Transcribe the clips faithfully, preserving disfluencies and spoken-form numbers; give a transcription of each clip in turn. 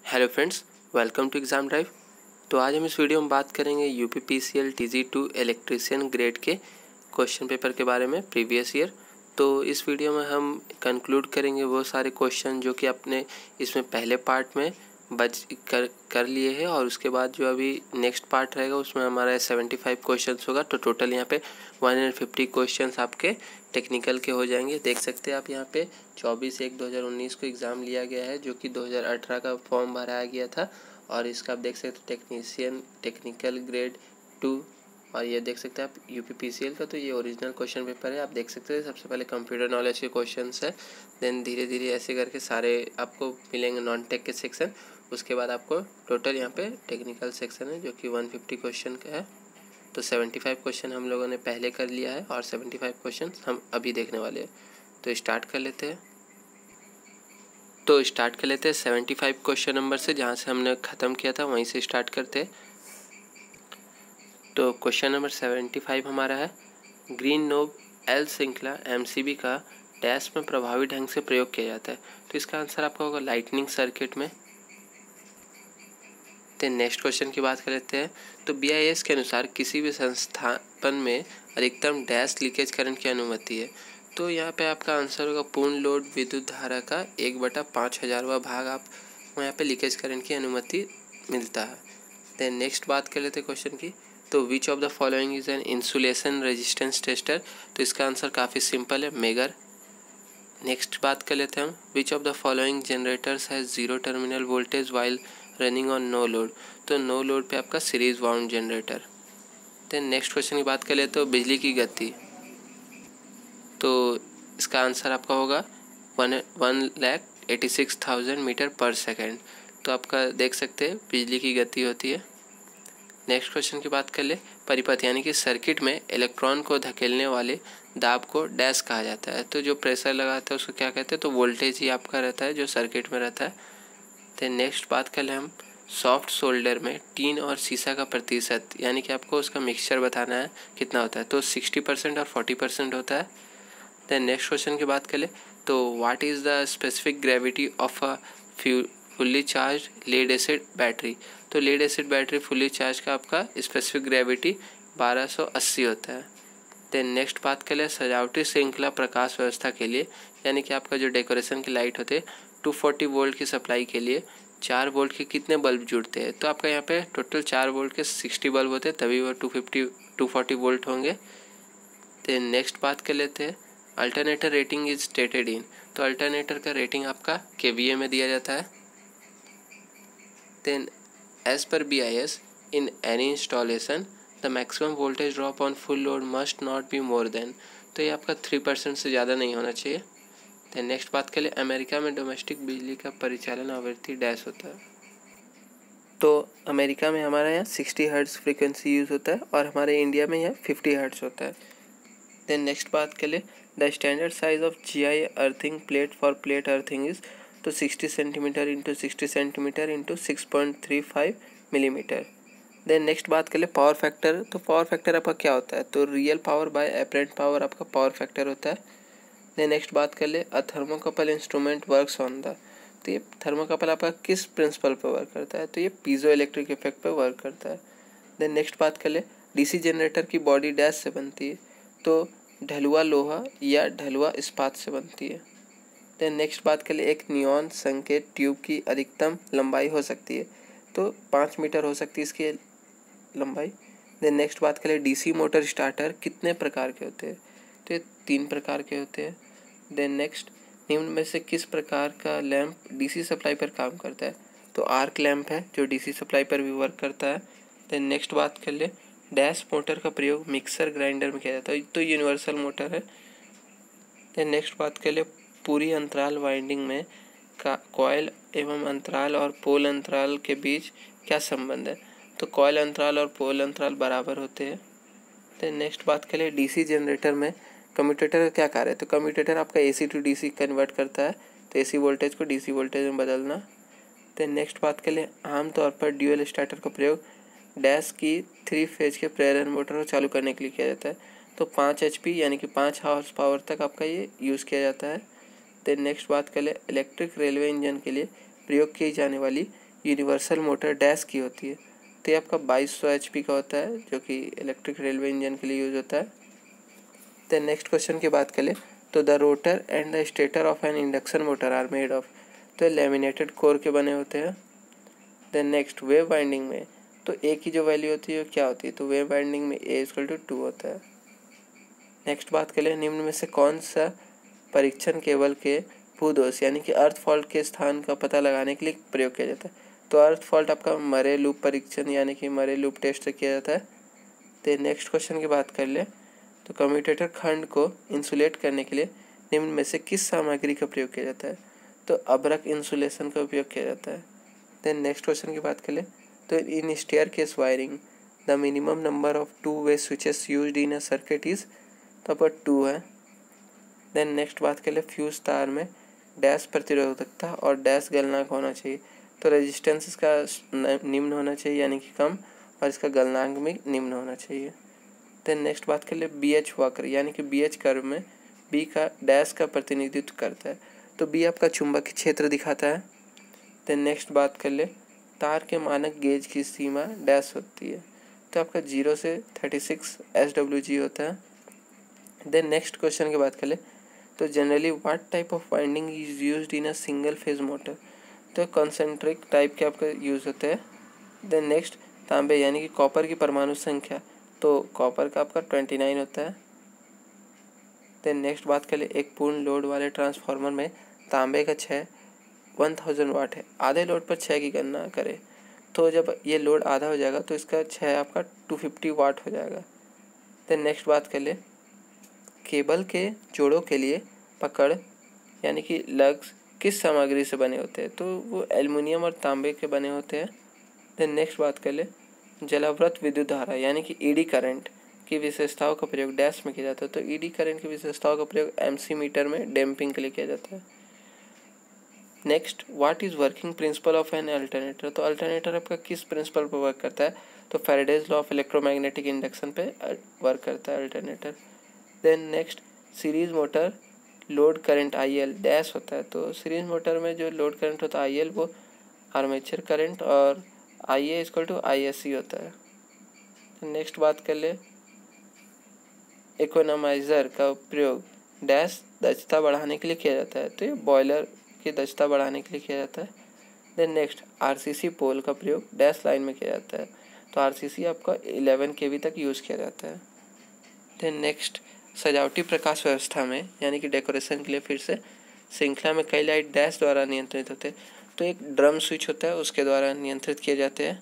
Hello friends, welcome to exam drive. तो आज हम इस वीडियो में बात करेंगे UP PCL TG two electrician grade के क्वेश्चन पेपर के बारे में प्रीवियस ईयर। तो इस वीडियो में हम कंक्लूड करेंगे वो सारे क्वेश्चन जो कि अपने इसमें पहले पार्ट में बच कर कर लिए हैं, और उसके बाद जो अभी नेक्स्ट पार्ट रहेगा उसमें हमारा सेवेंटी फाइव क्वेश्चंस होगा। तो टोटल यहाँ पे वन हंड्रेड फिफ्टी क्वेश्चंस आपके टेक्निकल के हो जाएंगे। देख सकते हैं आप यहाँ पे चौबीस एक दो हज़ार उन्नीस को एग्ज़ाम लिया गया है, जो कि दो हज़ार अठारह का फॉर्म भराया गया था। और इसका आप देख सकते हैं टेक्नीशियन टेक्निकल ग्रेड टू, और ये देख सकते हैं आप यूपी पीसीएल का। तो ये ओरिजिनल क्वेश्चन पेपर है। आप देख सकते हैं सबसे पहले कंप्यूटर नॉलेज के क्वेश्चंस है, देन धीरे धीरे ऐसे करके सारे आपको मिलेंगे नॉन टेक के सेक्शन। उसके बाद आपको टोटल यहाँ पे टेक्निकल सेक्शन है जो कि वन फिफ्टी क्वेश्चन का है। तो सेवेंटी फाइव क्वेश्चन हम लोगों ने पहले कर लिया है और सेवेंटी फाइव क्वेश्चन हम अभी देखने वाले हैं। तो स्टार्ट कर लेते हैं तो स्टार्ट कर लेते हैं सेवेंटी फाइव क्वेश्चन नंबर से, जहाँ से हमने ख़त्म किया था वहीं से स्टार्ट करते हैं। तो क्वेश्चन नंबर सेवेंटी फाइव हमारा है, ग्रीन नोब एल श्रृंखला एमसीबी का डैश में प्रभावी ढंग से प्रयोग किया जाता है। तो इसका आंसर आपका होगा लाइटनिंग सर्किट में। तो नेक्स्ट क्वेश्चन की बात कर लेते हैं। तो बीआईएस के अनुसार किसी भी संस्थापन में अधिकतम डैश लीकेज करंट की अनुमति है। तो यहाँ पे आपका आंसर होगा पूर्ण लोड विद्युत धारा का एक बटा पाँच हज़ारवा भाग आप यहाँ पे लीकेज करंट की अनुमति मिलता है। देन नेक्स्ट बात कर लेते हैं क्वेश्चन की। तो which of the following is an insulation resistance tester. तो इसका आंसर काफ़ी सिंपल है, मेगर। नेक्स्ट बात कर लेते हैं हम, which of the following generators has zero terminal voltage while running on no load. तो नो लोड पे आपका series wound generator. Then next question की बात कर ले तो बिजली की गति। तो इसका आंसर आपका होगा one one lakh eighty six thousand metre per second. तो आपका देख सकते हैं बिजली की गति होती है। नेक्स्ट क्वेश्चन की बात कर ले, परिपथ यानी कि सर्किट में इलेक्ट्रॉन को धकेलने वाले दाब को डैश कहा जाता है। तो जो प्रेशर लगाता है उसको क्या कहते हैं, तो वोल्टेज ही आपका रहता है जो सर्किट में रहता है। तो नेक्स्ट बात कर ले हम, सॉफ्ट सोल्डर में टीन और सीसा का प्रतिशत यानी कि आपको उसका मिक्सचर बताना है कितना होता है। तो सिक्सटी परसेंट और फोर्टी परसेंट होता है। देन नेक्स्ट क्वेश्चन की बात कर ले, तो what is the specific gravity of a fully charge lead acid battery. तो lead acid battery fully charge का आपका स्पेसिफिक ग्रेविटी बारह सौ अस्सी होता है। देन नेक्स्ट बात कर ले, सजावटी श्रृंखला प्रकाश व्यवस्था के लिए यानी कि आपका जो डेकोरेशन की लाइट होते हैं टू फोर्टी वोल्ट की सप्लाई के लिए चार वोल्ट के कितने बल्ब जुड़ते हैं। तो आपका यहाँ पे टोटल चार वोल्ट के सिक्सटी बल्ब होते हैं, तभी वो two fifty two forty volt होंगे। देन नेक्स्ट बात कर लेते हैं, alternator rating is stated in. तो अल्टरनेटर का रेटिंग आपका केवीए में दिया जाता है। Then as per B I S in any installation the maximum voltage drop on full load must not be more than. तो ये आपका थ्री परसेंट से ज़्यादा नहीं होना चाहिए। देन नेक्स्ट बात कर ले, अमेरिका में डोमेस्टिक बिजली का परिचालन आवृत्ति डैश होता है। तो अमेरिका में हमारे यहाँ सिक्सटी हर्ट्ज फ्रीक्वेंसी यूज़ होता है और हमारे इंडिया में यहाँ फिफ्टी हर्ट्ज होता है। देन नेक्स्ट बात कर ले, the standard size of G I earthing plate for plate earthing is. तो sixty centimetre into sixty centimetre into six point three five millimetre. Then next बात कर ले पावर फैक्टर। तो पावर फैक्टर आपका क्या होता है, तो real power by apparent power आपका पावर फैक्टर होता है। देन नेक्स्ट बात कर ले, a thermocouple instrument works on the. तो ये थर्मोकपल आपका किस प्रिंसिपल पर वर्क करता है, तो ये पीजो इलेक्ट्रिक इफेक्ट पर वर्क करता है। देन नेक्स्ट बात कर ले, डीसी जनरेटर की बॉडी डैश से बनती है। तो ढलुआ लोहा या ढलुआ इस्पात से बनती है। देन नेक्स्ट बात कर ले, एक नियॉन संकेत ट्यूब की अधिकतम लंबाई हो सकती है। तो पाँच मीटर हो सकती है इसकी लंबाई। देन नेक्स्ट बात कर ले, डीसी मोटर स्टार्टर कितने प्रकार के होते हैं, तो ये तीन प्रकार के होते हैं। देन नेक्स्ट, निम्न में से किस प्रकार का लैंप डीसी सप्लाई पर काम करता है, तो आर्क लैंप है जो डीसी सप्लाई पर भी वर्क करता है। देन नेक्स्ट बात कर ले, डैश मोटर का प्रयोग मिक्सर ग्राइंडर में किया जाता है। तो यूनिवर्सल मोटर है। देन नेक्स्ट बात कर ले, पूरी अंतराल वाइंडिंग में का कॉयल एवं अंतराल और पोल अंतराल के बीच क्या संबंध है, तो कॉयल अंतराल और पोल अंतराल बराबर होते हैं। देन नेक्स्ट बात कर ले, डीसी जनरेटर में कम्यूटेटर का क्या कार्य है, तो कम्यूटेटर आपका एसी टू डीसी कन्वर्ट करता है। तो एसी वोल्टेज को डीसी वोल्टेज में बदलना। देन नेक्स्ट बात कर ले, आमतौर पर ड्यूअल स्टार्टर का प्रयोग डैश की थ्री फेज के प्रेरण मोटर को चालू करने के लिए किया जाता है। तो पाँच एच पी यानी कि पाँच हाउस पावर तक आपका ये यूज़ किया जाता है। देन नेक्स्ट बात कर ले, इलेक्ट्रिक रेलवे इंजन के लिए प्रयोग की जाने वाली यूनिवर्सल मोटर डैश की होती है। तो ये आपका बाईस सौ एच पी का होता है जो कि इलेक्ट्रिक रेलवे इंजन के लिए यूज होता है। देन नेक्स्ट क्वेश्चन की बात करें तो the rotor and the stator of an induction motor are made of, तो ये लैमिनेटेड कोर के बने होते हैं। देन नेक्स्ट वेव वाइंडिंग में तो ए की जो वैल्यू होती है वो क्या होती है, तो वेव वाइंडिंग में ए इक्वल टू टू होता है। नेक्स्ट बात करें निम्न में से कौन सा परीक्षण केबल के भूदोष यानी कि अर्थ फॉल्ट के स्थान का पता लगाने के लिए प्रयोग किया जाता है, तो अर्थ फॉल्ट आपका मरे लूप परीक्षण यानी कि मरे लूप टेस्ट से किया जाता है। तो नेक्स्ट क्वेश्चन की बात कर ले तो कम्यूटेटर खंड को इंसुलेट करने के लिए निम्न में से किस सामग्री का प्रयोग किया जाता है, तो अभ्रक इंसुलेशन का उपयोग किया जाता है। देन नेक्स्ट क्वेश्चन की बात करें तो in staircase wiring the minimum number of two way switches used in a circuit is, तो पर टू है। देन नेक्स्ट बात करें फ्यूज तार में डैश प्रतिरोधकता और डैश गलनांक होना चाहिए, तो रेजिस्टेंस इसका निम्न होना चाहिए यानी कि कम, और इसका गलनांक भी निम्न होना चाहिए। देन नेक्स्ट बात कर ले बी एच वक्र यानी कि बी एच कर्व में बी का डैश का प्रतिनिधित्व करता है, तो बी आपका चुंबकीय क्षेत्र दिखाता है। देन नेक्स्ट बात कर ले तार के मानक गेज की सीमा डैश होती है, तो आपका जीरो से thirty six S W G होता है। देन नेक्स्ट क्वेश्चन की बात कर ले तो generally what type of winding is used in a single phase motor, तो कॉन्सेंट्रिक टाइप के आपका यूज़ होते हैं। देन नेक्स्ट तांबे यानी कि कॉपर की परमाणु संख्या, तो कॉपर का आपका ट्वेंटी नाइन होता है। देन नेक्स्ट बात कर ले एक पूर्ण लोड वाले ट्रांसफार्मर में तांबे का छः वन थाउजेंड वाट है, आधे लोड पर छः की गणना करें, तो जब ये लोड आधा हो जाएगा तो इसका छः आपका टू फिफ्टी वाट हो जाएगा। देन नेक्स्ट बात कर ले केबल के जोड़ों के लिए पकड़ यानी कि लग्स किस सामग्री से बने होते हैं, तो वो एल्युमिनियम और तांबे के बने होते हैं। देन नेक्स्ट बात कर ले जलावृत विद्युत धारा यानी कि ईडी करंट की विशेषताओं का प्रयोग डैश में किया जाता है, तो ईडी करंट की विशेषताओं का प्रयोग एमसी मीटर में डैम्पिंग के लिए किया जाता है। Next what is working principle of an alternator, तो अल्टरनेटर आपका किस प्रिंसिपल पर वर्क करता है, तो Faraday's law of electromagnetic induction पे वर्क करता है alternator. Then next series motor load current I L dash होता है, तो सीरीज मोटर में जो लोड करंट होता है आई एल वो आर्मेचर करंट और I A equal to I S C होता है। नेक्स्ट बात कर ले इकोनोमाइजर का प्रयोग डैश दक्षता बढ़ाने के लिए किया जाता है, तो ये बॉयलर की दक्षता बढ़ाने के लिए किया जाता है। देन नेक्स्ट आरसीसी पोल का प्रयोग डैश लाइन में किया जाता है, तो आरसीसी आपका इलेवन केवी तक यूज़ किया जाता है। देन नेक्स्ट सजावटी प्रकाश व्यवस्था में यानी कि डेकोरेशन के लिए फिर से श्रृंखला में कई लाइट डैश द्वारा नियंत्रित होते हैं, तो एक ड्रम स्विच होता है उसके द्वारा नियंत्रित किए जाते हैं।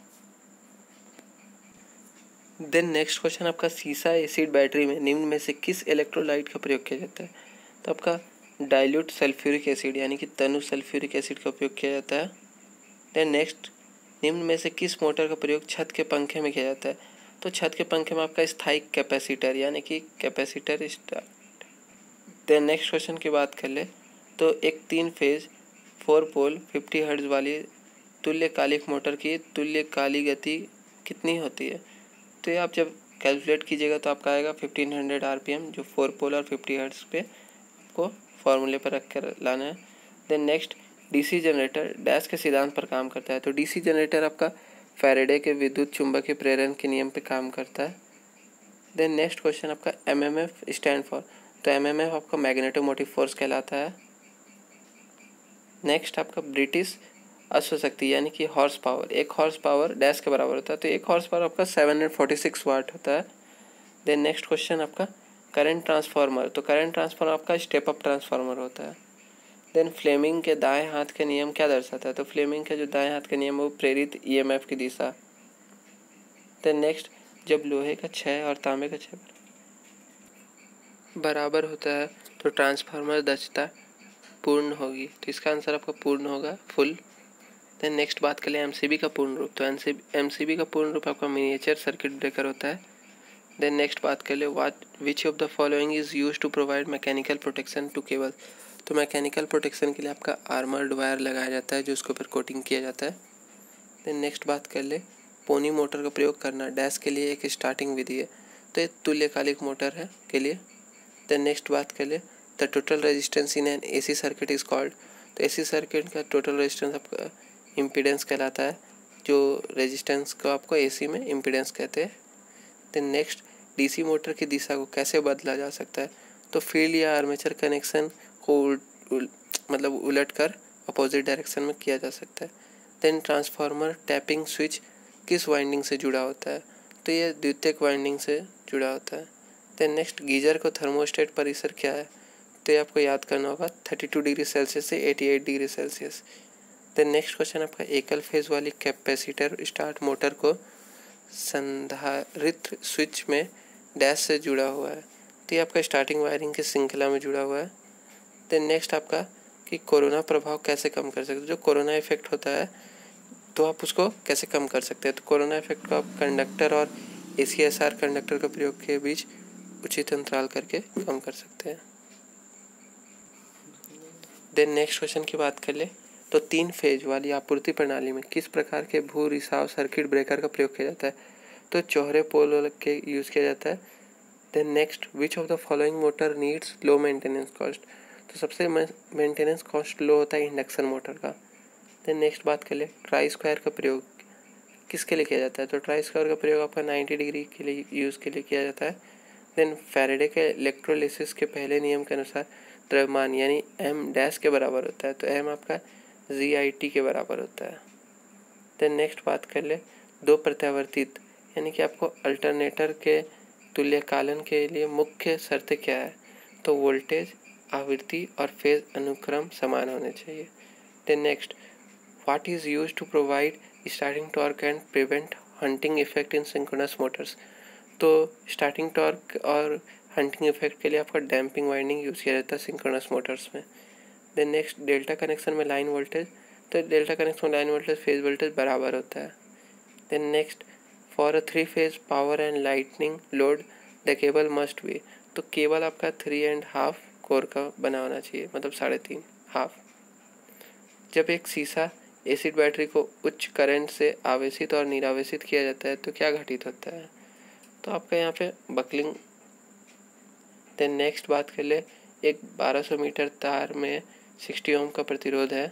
देन नेक्स्ट क्वेश्चन आपका सीसा एसिड बैटरी में निम्न में से किस इलेक्ट्रोलाइट का प्रयोग किया जाता है, तो आपका डाइल्यूट सल्फ्यूरिक एसिड यानी कि तनु सल्फ्यूरिक एसिड का उपयोग किया जाता है। देन नेक्स्ट निम्न में से किस मोटर का प्रयोग छत के पंखे में किया जाता है, तो छत के पंखे में आपका स्थायी कैपेसिटर यानी कि capacitor start. Then next question की बात कर ले तो एक तीन phase four pole fifty hertz वाली तुल्यकालिक मोटर की तुल्यकाली गति कितनी होती है, तो ये आप जब कैलकुलेट कीजिएगा तो आपका आएगा फिफ्टीन हंड्रेड आरपीएम, जो फोर पोल और फिफ्टी हर्ट्ज पे आपको फॉर्मूले पर रख कर लाना है। Then next DC generator dash के सिद्धांत पर काम करता है, तो डीसी जनरेटर आपका फैराडे के विद्युत चुंबकीय प्रेरण के नियम पे काम करता है। देन नेक्स्ट क्वेश्चन आपका एमएमएफ स्टैंड फॉर, तो एमएमएफ आपका मैग्नेटोमोटिव फोर्स कहलाता है। नेक्स्ट आपका ब्रिटिश अश्वशक्ति यानी कि हॉर्स पावर, एक हॉर्स पावर डैश के बराबर होता है, तो एक हॉर्स पावर आपका seven hundred forty six watt होता है। देन नेक्स्ट क्वेश्चन आपका करंट ट्रांसफार्मर, तो करंट ट्रांसफार्मर आपका स्टेप अप ट्रांसफार्मर होता है। देन फ्लेमिंग के दाएं हाथ के नियम क्या दर्शाता है, तो फ्लेमिंग के जो दाएं हाथ के नियम है वो प्रेरित ईएमएफ की दिशा। देन नेक्स्ट जब लोहे का क्षय और तांबे का क्षय बराबर होता है तो ट्रांसफार्मर दक्षता पूर्ण होगी, तो इसका आंसर आपका पूर्ण होगा फुल। देन नेक्स्ट बात करें एमसीबी का पूर्ण रूप, तो एमसीबी का पूर्ण रूप आपका मिनिएचर सर्किट ब्रेकर होता है। देन नेक्स्ट बात कर ले what which of the following is used to provide mechanical protection to cable, तो मैकेनिकल प्रोटेक्शन के लिए आपका आर्मर्ड वायर लगाया जाता है जो उसके ऊपर कोटिंग किया जाता है। देन नेक्स्ट बात कर ले पोनी मोटर का प्रयोग करना डैश के लिए एक स्टार्टिंग विधि है, तो ये तुल्यकालिक मोटर है के लिए। देन नेक्स्ट बात कर ले the total resistance in an AC circuit is called, तो एसी सर्किट का टोटल रेजिस्टेंस आपका इम्पीडेंस कहलाता है, जो रेजिस्टेंस को आपको एसी में इम्पीडेंस कहते हैं। देन नेक्स्ट, डीसी मोटर की दिशा को कैसे बदला जा सकता है, तो फील्ड या आर्मेचर कनेक्शन को उल, उल, मतलब उलट कर अपोजिट डायरेक्शन में किया जा सकता है। देन ट्रांसफार्मर टैपिंग स्विच किस वाइंडिंग से जुड़ा होता है, तो ये द्वितीयक वाइंडिंग से जुड़ा होता है। देन नेक्स्ट, गीजर को थर्मोस्टेट परिसर क्या है, तो ये आपको याद करना होगा थर्टी टू डिग्री सेल्सियस से eighty eight degree Celsius. Then next question आपका, एकल फेज वाली कैपेसिटर स्टार्ट मोटर को संधारित्र स्विच में डैश से जुड़ा हुआ है, तो ये आपका स्टार्टिंग वायरिंग की श्रृंखला में जुड़ा हुआ है। देन नेक्स्ट आपका कि कोरोना प्रभाव कैसे कम कर सकते हैं, जो कोरोना इफेक्ट होता है तो आप उसको कैसे कम कर सकते हैं, तो कोरोना इफेक्ट को आप कंडक्टर और A C S R conductor के प्रयोग के बीच उचित अंतराल करके कम कर सकते हैं। देन नेक्स्ट क्वेश्चन की बात कर ले तो तीन फेज वाली आपूर्ति प्रणाली में किस प्रकार के भू रिसाव सर्किट ब्रेकर का प्रयोग किया जाता है, तो चौहरे पोल के यूज़ किया जाता है। Then next, which of the following motor needs low maintenance cost, तो सबसे मेंटेनेंस कॉस्ट लो होता है इंडक्शन मोटर का। देन नेक्स्ट बात कर ले, ट्राई स्क्वायर का प्रयोग किसके लिए किया जाता है, तो ट्राई स्क्वायर का प्रयोग आपका नाइन्टी डिग्री के लिए यूज़ के लिए किया जाता है। देन फैराडे के इलेक्ट्रोलिसिस के पहले नियम के अनुसार द्रव्यमान यानी एम डैश के बराबर होता है, तो एम आपका जी आई टी के बराबर होता है। देन नेक्स्ट बात कर ले, दो प्रत्यावर्तित यानी कि आपको अल्टरनेटर के तुल्यकालन के लिए मुख्य शर्तें क्या है, तो वोल्टेज, आवृत्ति और फेज अनुक्रम समान होने चाहिए। Then next, what is use to provide starting torque and prevent hunting effect in synchronous motors, तो स्टार्टिंग टॉर्क और हंटिंग इफेक्ट के लिए आपका डैम्पिंग वाइंडिंग यूज़ किया जाता है सिंक्रोनस मोटर्स में। देन नेक्स्ट, डेल्टा कनेक्शन में लाइन वोल्टेज, तो डेल्टा कनेक्शन में लाइन वोल्टेज फेज वोल्टेज बराबर होता है। Then next, for a three phase power and lightning load the cable must B, तो केबल आपका थ्री एंड हाफ कोर का बना होना चाहिए, मतलब साढ़े तीन हाफ। जब एक सीसा एसिड बैटरी को उच्च करंट से आवेशित और निरावेशित किया जाता है तो क्या घटित होता है, तो आपका यहाँ पे बकलिंग। देन नेक्स्ट बात कर ले, एक बारह सौ मीटर तार में साठ ओम का प्रतिरोध है,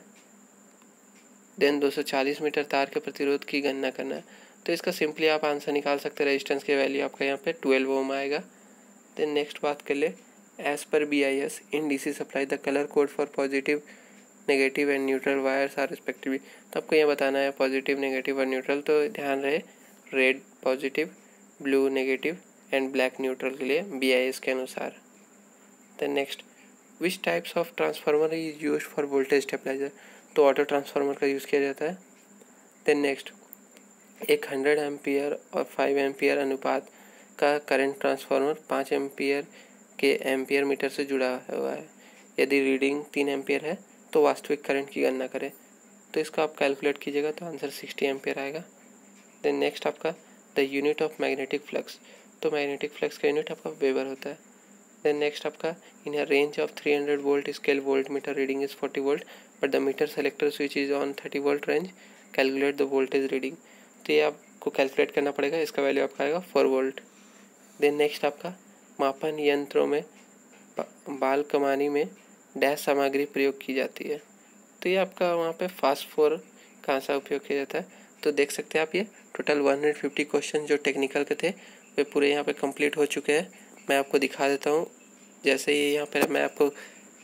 देन दो सौ चालीस मीटर तार के प्रतिरोध की गणना करना है, तो इसका सिंपली आप आंसर निकाल सकते हैं, रेजिस्टेंस की वैल्यू आपका यहाँ पे ट्वेल्व ओम आएगा। देन नेक्स्ट बात कर ले, as per B I S in D C supply the colour code for positive negative and neutral wires are respectively, तो आपको यह बताना है पॉजिटिव, नेगेटिव और न्यूट्रल, तो ध्यान रहे red positive, blue negative and black neutral के लिए बी आई एस के अनुसार। Then next, which types of transformer is use for voltage stabiliser, तो ऑटो ट्रांसफार्मर का यूज़ किया जाता है। देन नेक्स्ट, एक हंड्रेड एम्पियर और फाइव एम्पियर अनुपात का करंट ट्रांसफार्मर पाँच एम्पियर के एम्पियर मीटर से जुड़ा हुआ है, यदि रीडिंग तीन एम्पियर है तो वास्तविक करंट की गणना करें, तो इसको आप कैलकुलेट कीजिएगा तो आंसर सिक्सटी एम्पियर आएगा। देन नेक्स्ट आपका the unit of magnetic flux, तो मैग्नेटिक फ्लक्स का यूनिट आपका वेबर होता है। देन नेक्स्ट आपका in a range of three hundred volt scale volt meter reading is forty volt but the meter selector switch is on thirty volt range, calculate the voltage reading, तो ये आपको calculate करना पड़ेगा, इसका value आपका आएगा four volt. Then next आपका मापन यंत्रों में बाल कमानी में डैश सामग्री प्रयोग की जाती है, तो ये आपका वहाँ पे फास्फोर कहाँ सा उपयोग किया जाता है, तो देख सकते हैं आप ये total one hundred fifty question जो टेक्निकल के थे वे पूरे यहाँ पे कंप्लीट हो चुके हैं। मैं आपको दिखा देता हूँ, जैसे ये यहाँ पे मैं आपको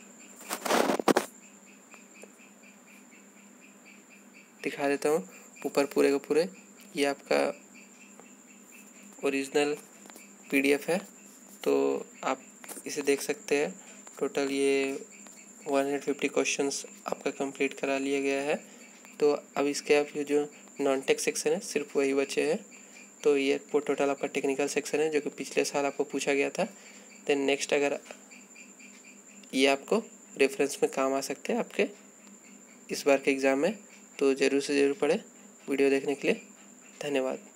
दिखा देता हूँ ऊपर पूरे के पूरे, ये आपका ओरिजिनल पीडीएफ है, तो आप इसे देख सकते हैं। टोटल ये वन हंड्रेड फिफ्टी क्वेश्चंस आपका कंप्लीट करा लिया गया है, तो अब इसके आप ये जो नॉन टेक सेक्शन है सिर्फ वही बचे हैं, तो ये टोटल आपका टेक्निकल सेक्शन है जो कि पिछले साल आपको पूछा गया था। देन नेक्स्ट अगर ये आपको रेफरेंस में काम आ सकते हैं आपके इस बार के एग्ज़ाम में, तो ज़रूर से ज़रूर पढ़ें। वीडियो देखने के लिए धन्यवाद।